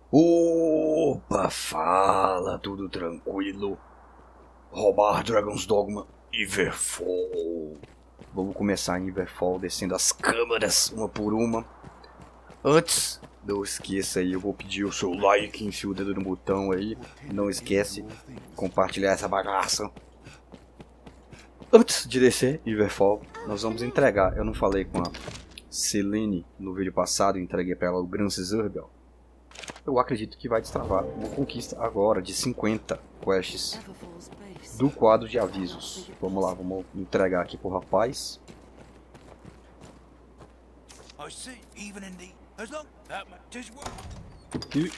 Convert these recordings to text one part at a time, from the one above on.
Opa, fala, tudo tranquilo? Roubar Dragon's Dogma Everfall. Vamos começar em Everfall, descendo as câmaras uma por uma. Antes, não esqueça aí, eu vou pedir o seu like, enfia o dedo no botão aí. Não esquece, compartilhar essa bagaça. Antes de descer Everfall, nós vamos entregar. Eu não falei com a Selene no vídeo passado, entreguei para ela o Gran Cesarbel. Eu acredito que vai destravar uma conquista agora de 50 quests do quadro de avisos. Vamos lá, vamos entregar aqui pro rapaz. E...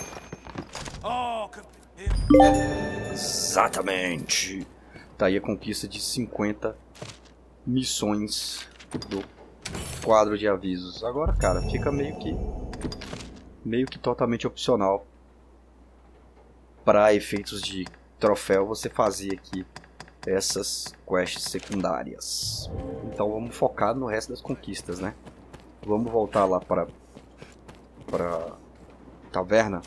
Exatamente! Tá aí a conquista de 50 missões do quadro de avisos. Agora, cara, fica meio que totalmente opcional para efeitos de troféu você fazer aqui essas quests secundárias. Então vamos focar no resto das conquistas, né? Vamos voltar lá para taverna.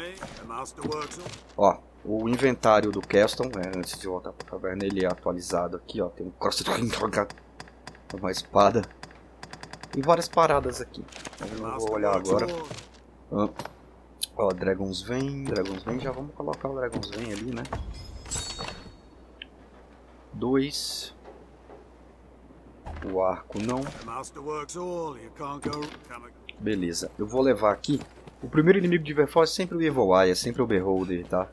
Ó, o inventário do Keston, né, antes de voltar para taverna, ele é atualizado aqui, ó, tem um uma espada e várias paradas aqui. Eu não vou olhar agora. Ó, Dragon's Vein, já vamos colocar o Dragon's Vein ali, né? 2. O arco não. Beleza, eu vou levar aqui. O primeiro inimigo de Everfall é sempre o Evil Eye, é sempre o Beholder, tá?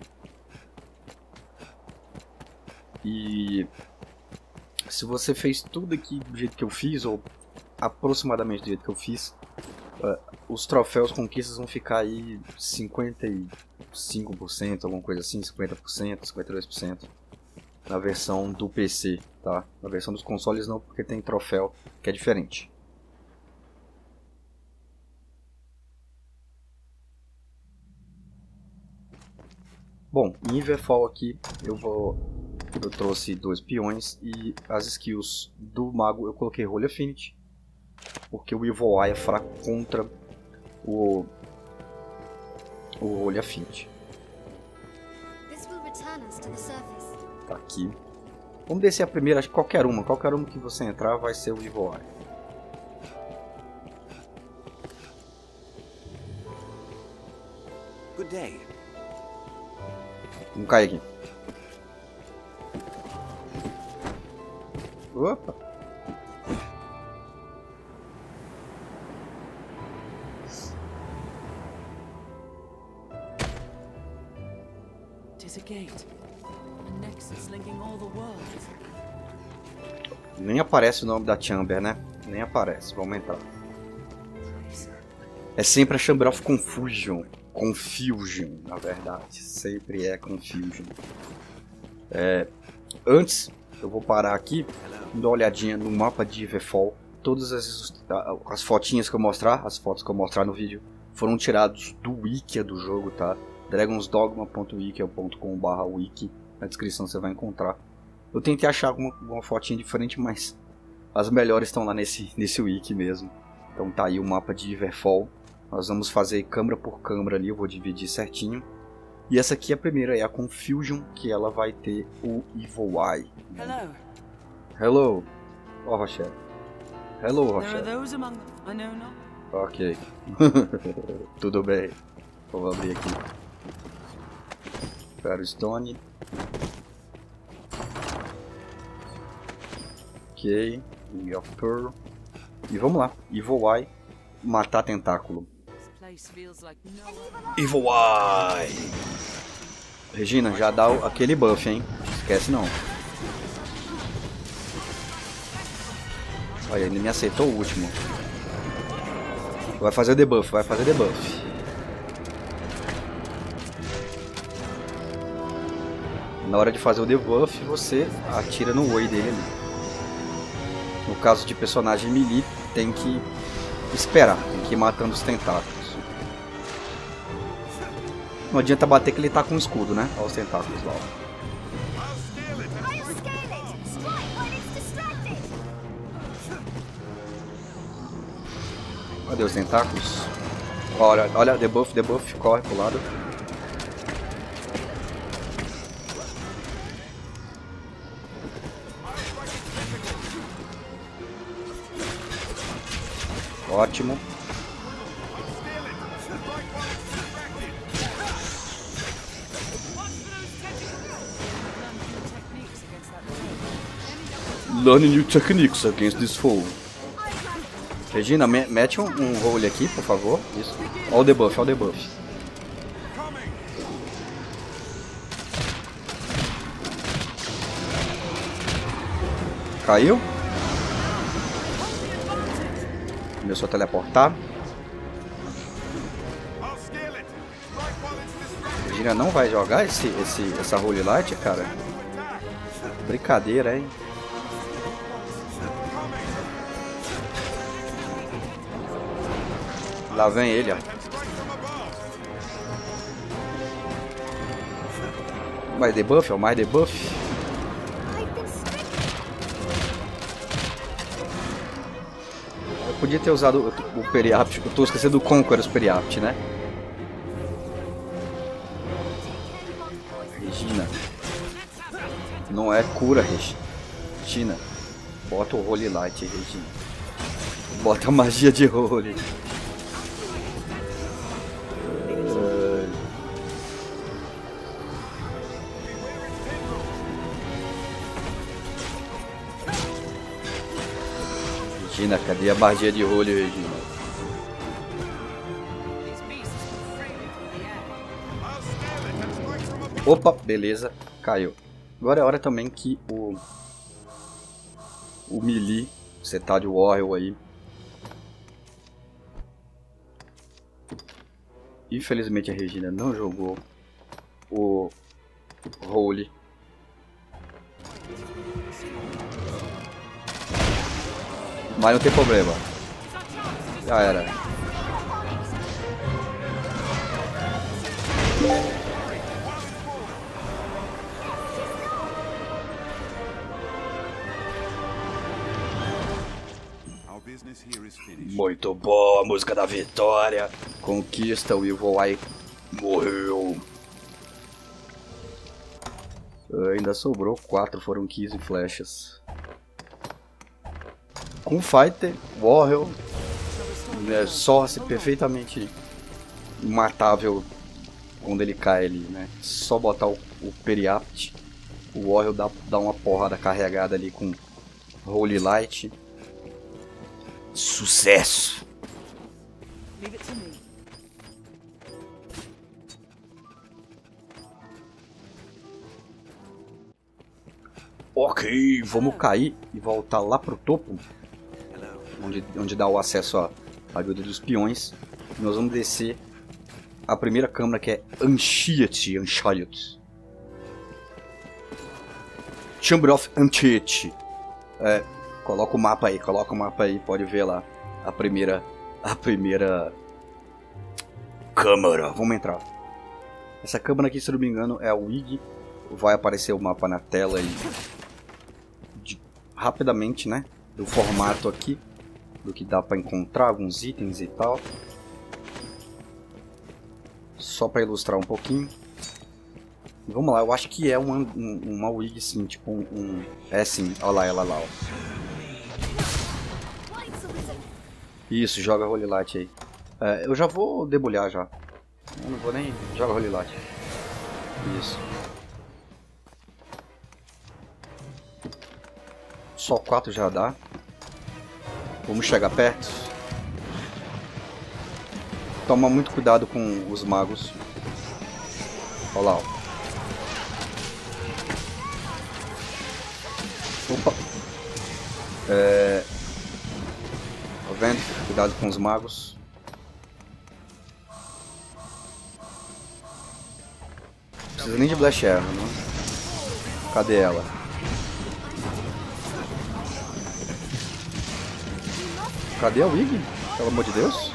E se você fez tudo aqui do jeito que eu fiz, ou aproximadamente do jeito que eu fiz, os troféus conquistas vão ficar aí 55%, alguma coisa assim, 50%, 52% na versão do PC, tá? Na versão dos consoles não, porque tem troféu que é diferente. Bom, em Everfall aqui eu trouxe 2 peões e as skills do mago eu coloquei Holy Affinity, porque o Evil Eye é fraco contra o Holy Affinity. Tá aqui. Vamos descer a primeira, acho que qualquer uma que você entrar vai ser o Evil Eye. Good day. Vamos cair aqui. Opa! Nem aparece o nome da Chamber, né? Nem aparece. Vamos entrar. É sempre a Chamber of Confusion. Confusion, na verdade. Sempre é Confusion. Antes, eu vou parar aqui e dar uma olhadinha no mapa de Everfall. Todas as fotinhas que eu mostrar, as fotos que eu mostrar no vídeo, foram tirados do wiki do jogo, tá? dragonsdogma.wiki.com/wiki. Na descrição você vai encontrar. Eu tentei achar alguma fotinha diferente, mas as melhores estão lá nesse wiki mesmo. Então tá aí o mapa de Everfall. Nós vamos fazer câmara por câmara ali, eu vou dividir certinho. E essa aqui é a primeira, é a Confusion, que ela vai ter o Evil Eye. Hello. Hello. Ó, Rochelle. Hello, Rochelle. Ok. Tudo bem. Vou abrir aqui. Firestone. Ok. Ring of Pearl. E vamos lá. Evil Eye. Matar tentáculo. Evil Eye. Regina, já dá aquele buff, hein? Esquece não. Olha, ele me aceitou o último. Vai fazer debuff, vai fazer debuff. Na hora de fazer o debuff, você atira no oi dele ali. No caso de personagem melee, tem que esperar, tem que ir matando os tentáculos. Não adianta bater que ele tá com escudo, né? Olha os tentáculos lá. Cadê os tentáculos? Olha, olha, debuff, corre pro lado. Ótimo. Learn new techniques against this foe. Regina, mete um roll aqui, por favor. Isso. Olha o debuff, olha o debuff. Caiu. Começou a teleportar. Regina não vai jogar essa Holy Light, cara. Brincadeira, hein? Lá vem ele, ó. Mais debuff, ó, mais debuff. Eu podia ter usado o Periapt. Eu tô esquecendo do Conqueror's Periapt, né? Regina. Não é cura, Regina. Bota o Holy Light, Regina. Bota a magia de Holy. Regina, cadê a magia de Holy, Regina? Opa, beleza, caiu. Agora é hora também que o melee, você tá de Warrior aí. Infelizmente a Regina não jogou o Holy. Mas não tem problema. Já era. Muito boa, a música da vitória. Conquista, o Evil Eye morreu. Ainda sobrou 4, foram 15 flechas. Com Fighter, Warrior, Source perfeitamente matável quando ele cai ali, né? Só botar o Periapt, o Warrior dá uma porrada carregada ali com Holy Light. Sucesso! Ok, vamos cair e voltar lá pro topo. Onde dá o acesso à ajuda dos peões. Nós vamos descer a primeira câmara, que é Anchiet. Chamber of Anchiet. Coloca o mapa aí, pode ver lá a primeira câmara. Vamos entrar. Essa câmara aqui, se não me engano, é a WIG. Vai aparecer o mapa na tela aí rapidamente, né? Do formato aqui, do que dá para encontrar, alguns itens e tal. Só para ilustrar um pouquinho. Vamos lá, eu acho que é uma WIG sim, tipo é sim, olha lá ela lá, ó. Isso, joga Holy Light aí. Eu já vou debulhar já. Eu não vou nem... Joga Holy Light. Isso. Só 4 já dá. Vamos chegar perto. Toma muito cuidado com os magos. Olha lá, ó. Opa. Tá vendo? Cuidado com os magos. Não precisa nem de Blast Arrow, né? Cadê ela? Cadê a WIG? Pelo amor de Deus.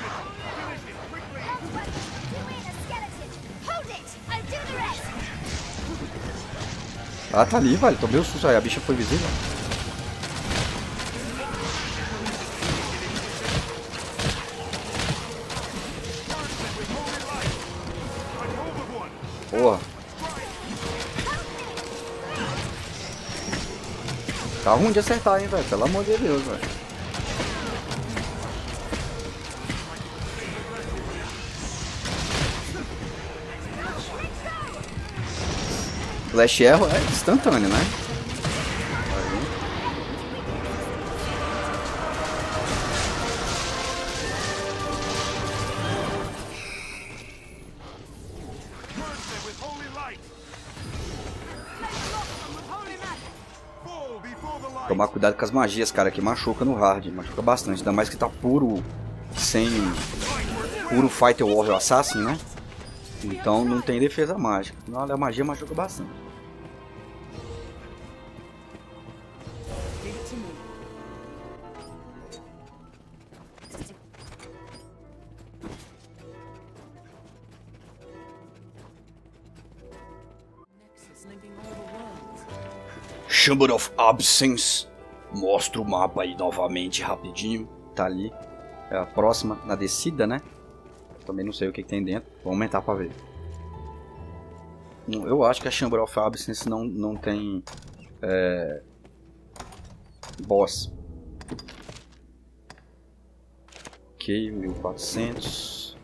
Ah, tá ali, velho. Tomei o susto aí. A bicha foi visível. Porra. Tá ruim de acertar, hein, velho. Pelo amor de Deus, velho. Flash erro é instantâneo, né? Tomar cuidado com as magias, cara, que machuca no hard, machuca bastante, ainda mais que tá puro, puro Fighter Warrior Assassin, né? Então não tem defesa mágica, a magia machuca bastante. Chamber of Absence. Mostra o mapa aí novamente, rapidinho. Tá ali. É a próxima, na descida, né? Também não sei o que tem dentro. Vou aumentar pra ver. Eu acho que a Chamber of Absence não tem... boss. Ok, 1400.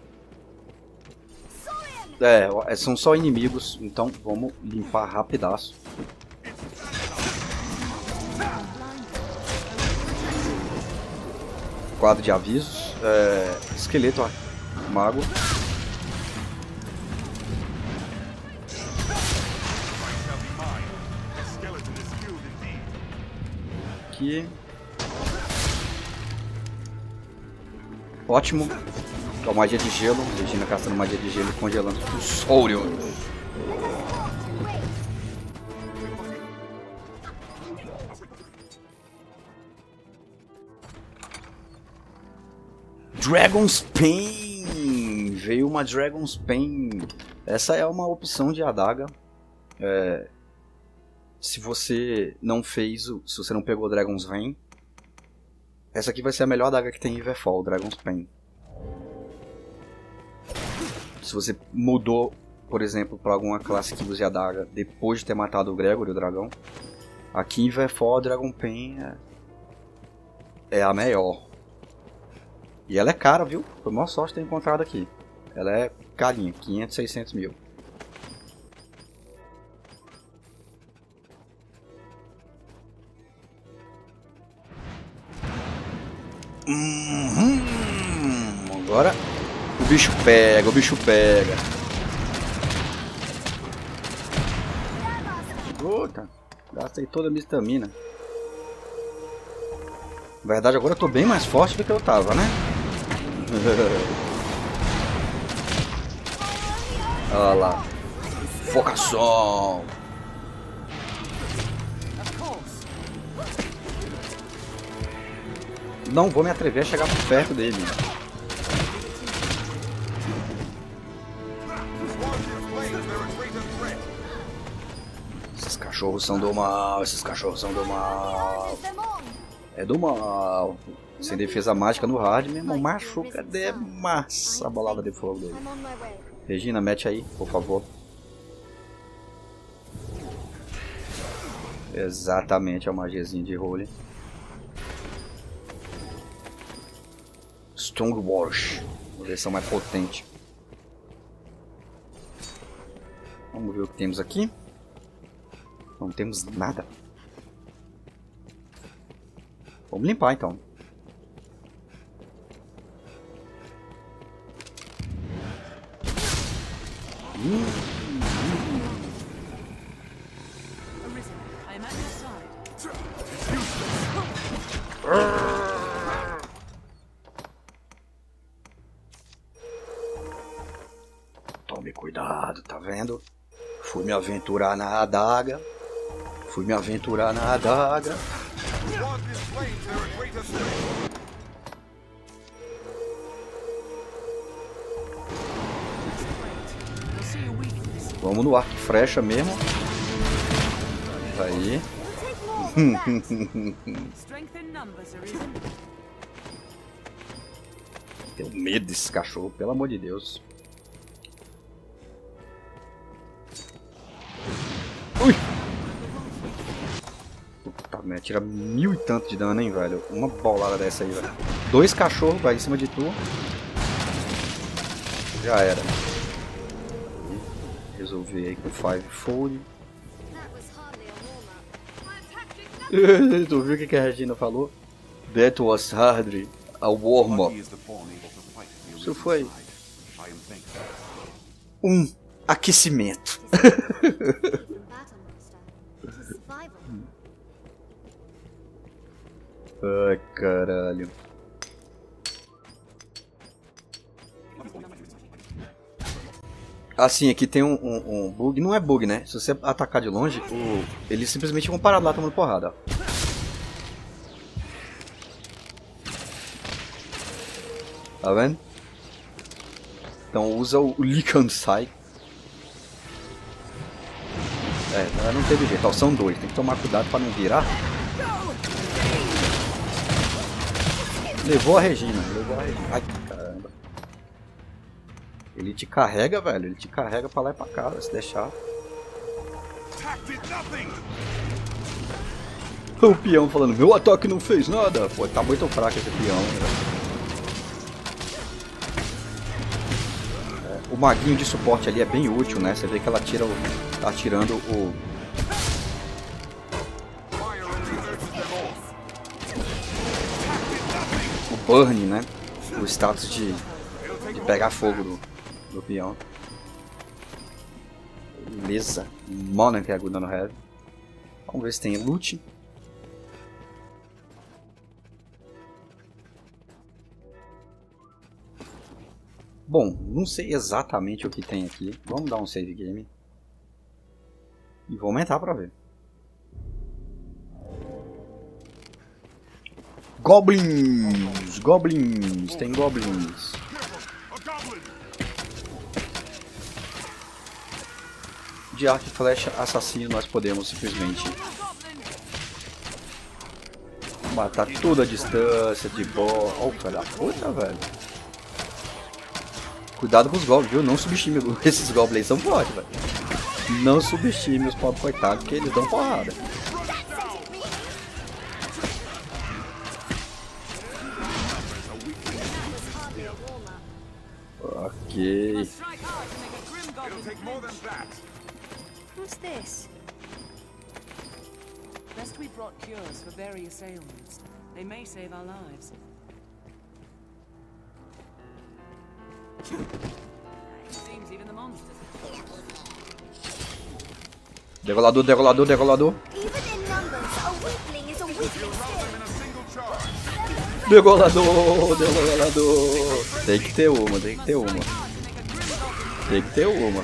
São só inimigos. Então vamos limpar rapidaço. Quadro de avisos, esqueleto mago. Aqui. Ótimo. Com magia de gelo. Regina caçando magia de gelo e congelando os Orions. Dragon's Pain! Veio uma Dragon's Pain. Essa é uma opção de adaga. Se você não fez, se você não pegou Dragon's Vein, essa aqui vai ser a melhor adaga que tem em Everfall, Dragon's Pain. Se você mudou, por exemplo, para alguma classe que use adaga depois de ter matado o Gregory, o dragão, aqui em Everfall a Dragon Pain é a melhor. E ela é cara, viu? Foi uma sorte ter encontrado aqui. Ela é carinha, 500, 600 mil. Agora o bicho pega, o bicho pega. Puta, gastei toda a minha estamina. Na verdade agora eu tô bem mais forte do que eu tava, né? Olha lá. Focação. Não vou me atrever a chegar por perto dele. Esses cachorros são do mal. Esses cachorros são do mal. É do mal. Sem defesa mágica no hard, meu irmão, machuca demais a bolada de fogo dele. Regina, mete aí, por favor. Exatamente, é uma magiazinha de role. Strong Wash, uma versão mais potente. Vamos ver o que temos aqui. Não temos nada. Vamos limpar então. Tome cuidado, tá vendo? Fui me aventurar na adaga. Fui me aventurar na adaga. Vamos no arco e flecha mesmo. Aí. Tenho medo desse cachorro, pelo amor de Deus. também. Tira 1000 e tanto de dano, hein, velho. Uma bolada dessa aí, velho. 2 cachorros, vai em cima de tu. Já era. Resolvi aí com 5 fold. Tu viu o que a Regina falou? That was hardly a warm-up. Isso foi um aquecimento. Ai, caralho. Assim, aqui tem um bug. Não é bug, né? Se você atacar de longe, eles simplesmente vão parar lá tomando porrada. Ó. Tá vendo? Então usa o Lick and Sai. Não teve jeito. Ó, são 2. Tem que tomar cuidado pra não virar. Levou a Regina. Ai, caramba. Ele te carrega, velho. Ele te carrega pra lá e pra cá, se deixar. O peão falando, meu ataque não fez nada. Pô, tá muito fraco esse peão, velho. O maguinho de suporte ali é bem útil, né? Você vê que ela tira tá tirando o burn, né? O status de pegar fogo do peão. Beleza. Mona que é good no heavy. Vamos ver se tem loot. Bom, não sei exatamente o que tem aqui. Vamos dar um save game. E vou aumentar pra ver. Goblins! Goblins! Tem goblins. De arco e flecha assassino nós podemos simplesmente matar toda a distância de boa. Olha o filho da puta, velho. Cuidado com os goblins, viu? Não subestime esses goblins, são fortes, velho. Não subestime os pobres coitados, que eles dão porrada. Ok. Who's this? Best we brought cures for various ailments. They may save our lives. Seems even the monsters. Degolador, degolador, degolador. Degolador, degolador. Tem que ter uma, tem que ter uma. Tem que ter uma.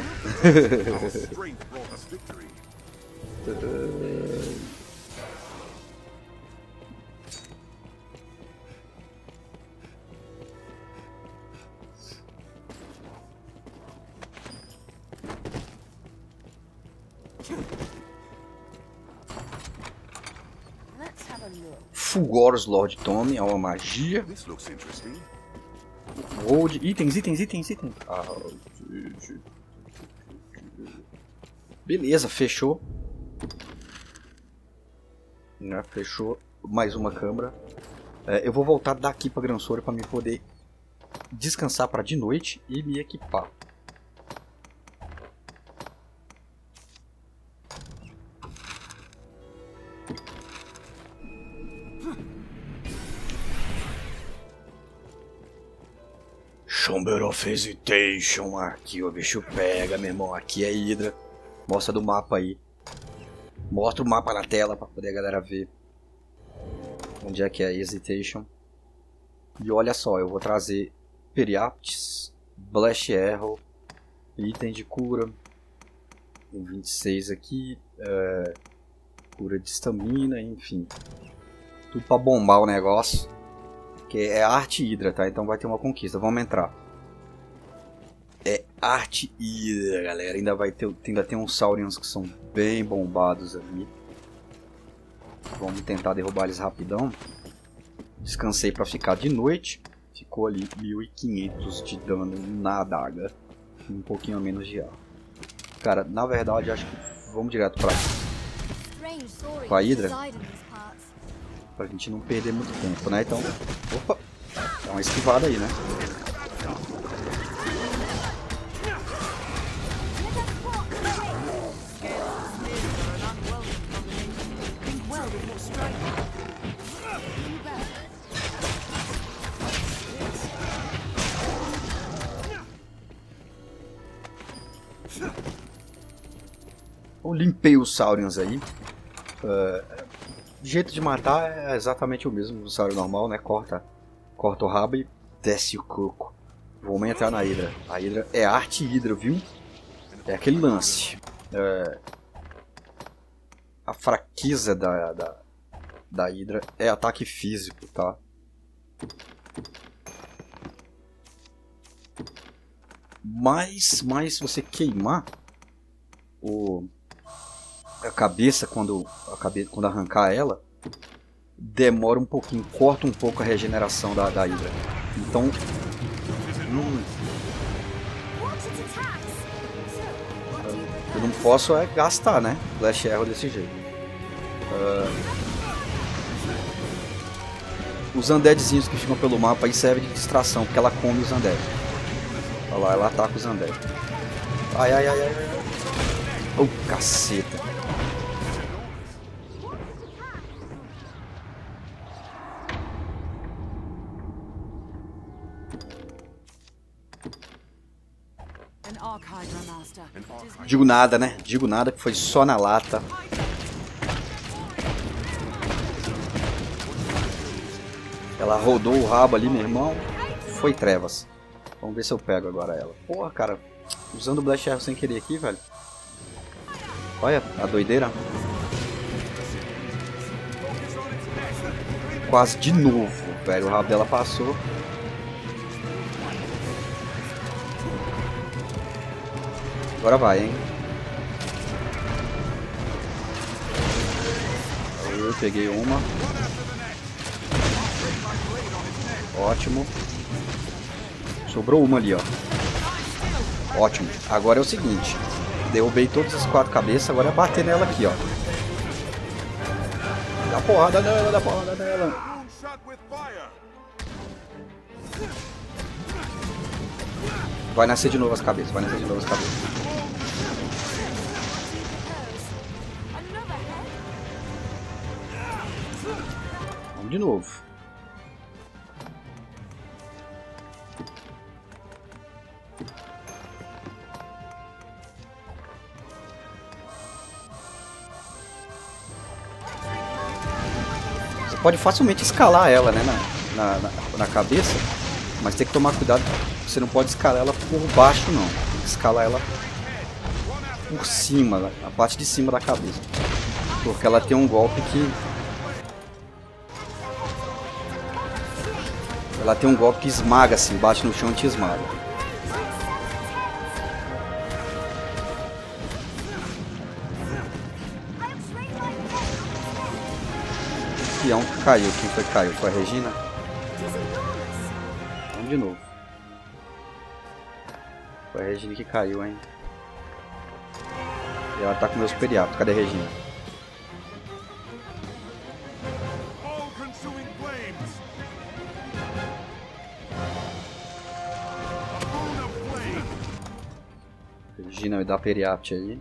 Fulgor's Lord Tommy é uma magia. Gold, itens. Beleza, fechou. Fechou mais uma câmara. Eu vou voltar daqui para Gran Soria para me poder descansar para de noite e me equipar. Chamber of Hesitation, aqui o bicho pega, meu irmão, aqui é Hydra. Mostra do mapa aí. Mostra o mapa na tela para poder a galera ver onde é que é Hesitation. E olha só, eu vou trazer Periapts, Blast Arrow, item de cura, tem 26 aqui, cura de estamina, enfim. Tudo para bombar o negócio. Que é arte Hydra, tá? Então vai ter uma conquista. Vamos entrar. É arte Hydra, galera. Ainda tem uns Saurians que são bem bombados ali. Vamos tentar derrubar eles rapidão. Descansei pra ficar de noite. Ficou ali 1500 de dano na adaga. Um pouquinho a menos de ar. Cara, na verdade acho que vamos direto pra Hydra. Pra gente não perder muito tempo, né? Então, opa, dá uma esquivada aí, né? Eu limpei os Saurians aí. O jeito de matar é exatamente o mesmo do Sauron normal, né? Corta o rabo e desce o coco. Vamos entrar na Hydra. A Hydra é arte Hydra, viu? É aquele lance. A fraqueza da Hydra é ataque físico, tá? Mas se você queimar a cabeça quando arrancar ela, demora um pouquinho, corta um pouco a regeneração da Hydra. Então, eu não posso gastar, né? Flash Arrow desse jeito. Os undeadzinhos que ficam pelo mapa aí servem de distração, porque ela come os undead. Olha lá, ela ataca os undead. Ai. Oh, caceta. Digo nada, né? Digo nada, que foi só na lata. Ela rodou o rabo ali, meu irmão. Foi trevas. Vamos ver se eu pego agora ela. Porra, cara. Usando o Blast Arrow sem querer aqui, velho. Olha a doideira. Quase de novo, velho. O rabo dela passou. Agora vai, hein? Eu peguei uma. Ótimo. Sobrou uma ali, ó. Ótimo. Agora é o seguinte. Derrubei todas as 4 cabeças. Agora é bater nela aqui, ó. Dá porrada nela, Vai nascer de novo as cabeças, Vamos de novo. Você pode facilmente escalar ela, né, na cabeça, mas tem que tomar cuidado. Você não pode escalar ela por baixo, não. Tem que escalar ela por cima, a parte de cima da cabeça. Porque ela tem um golpe que... Ela tem um golpe que esmaga assim, bate no chão e te esmaga. O peão caiu. Quem foi que caiu? Foi a Regina? Vamos de novo. Foi a Regina que caiu, hein? E ela tá com meus periaptos. Cadê a Regina? Regina me dá periapt aí.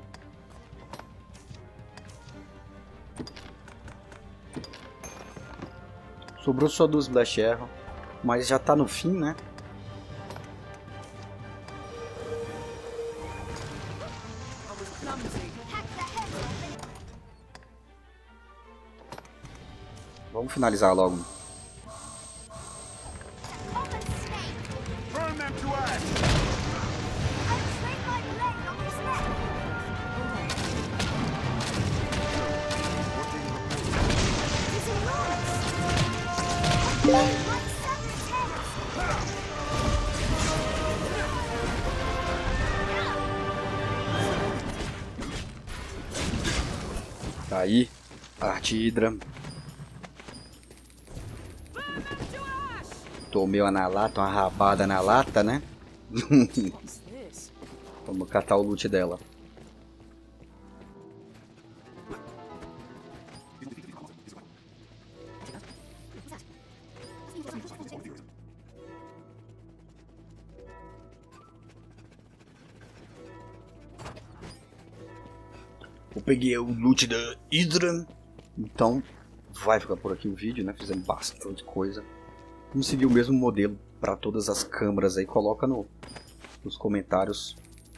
Sobrou só 2 Blast Arrow. Mas já tá no fim, né? Vamos finalizar logo. Tá aí, arte Hydra. Tomei uma rabada na lata, né? Vamos catar o loot dela. Eu peguei o loot da Hydra. Então vai ficar por aqui o vídeo, né? Fizemos bastante coisa. Vamos seguir o mesmo modelo para todas as câmaras aí. Coloca nos comentários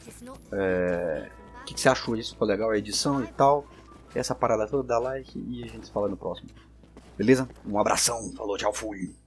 o que você achou disso. Ficou legal a edição e tal. Essa parada toda, dá like e a gente se fala no próximo. Beleza? Um abração. Falou, tchau, fui.